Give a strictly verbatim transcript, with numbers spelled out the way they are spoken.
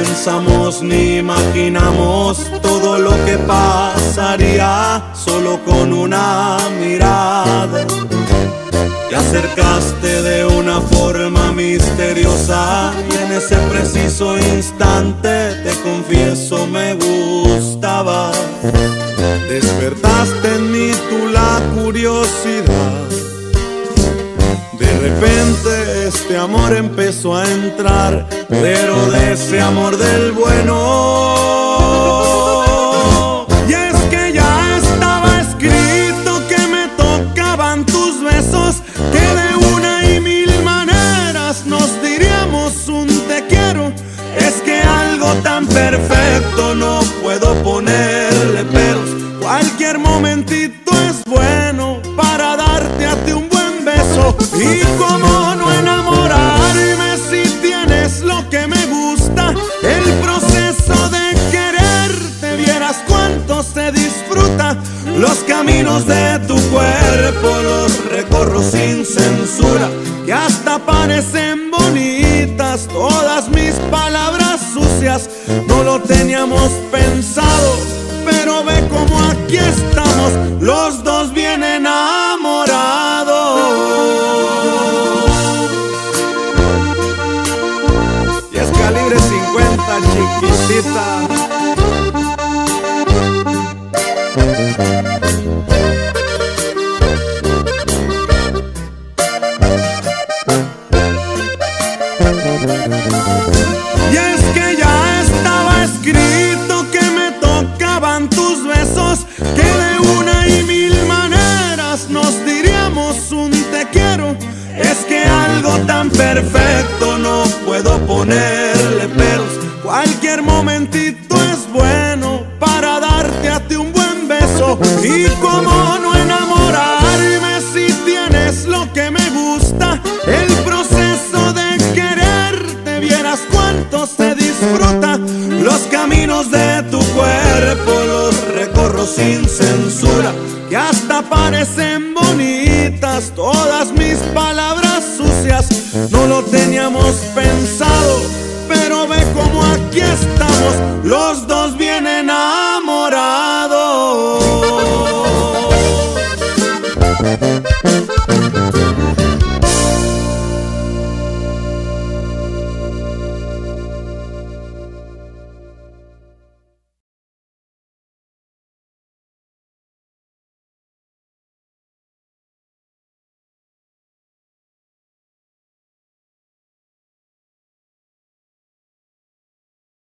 pensamos ni imaginamos todo lo que pasaría solo con una mirada. Te acercaste de una forma misteriosa y en ese preciso instante, te confieso, me gustaba. Despertaste en mí tú la curiosidad. De repente este amor empezó a entrar, pero de ese amor del bueno. Y es que ya estaba escrito que me tocaban tus besos, que de una y mil maneras nos diríamos un te quiero. Es que algo tan perfecto no puedo ponerle peros. Cualquier momentito es bueno para darte a ti un buen beso. Y cómo no enamorarme si tienes lo que me gusta. El proceso de quererte, vieras cuánto se disfruta. Los caminos de tu cuerpo los recorro sin censura, que hasta parecen bonitas todas mis palabras sucias. No lo teníamos pensado, pero ve como aquí estamos, los dos bien enamorados. Y es calibre cincuenta, chiquitita. Y es que ya estaba escrito que me tocaban tus besos, que de una y mil maneras nos diríamos un te quiero. Es que algo tan perfecto no puedo ponerle peros. Cualquier momentito es bueno para darte a ti un buen beso. Y cómo no enamorarme si tienes lo que me gusta. El proceso de quererte, vieras cuánto se disfruta. Los caminos de tu cuerpo los recorro sin censura, que hasta parecen bonitas todas mis palabras sucias. No lo teníamos pensado, pero ve como aquí estamos, los dos bien enamorados.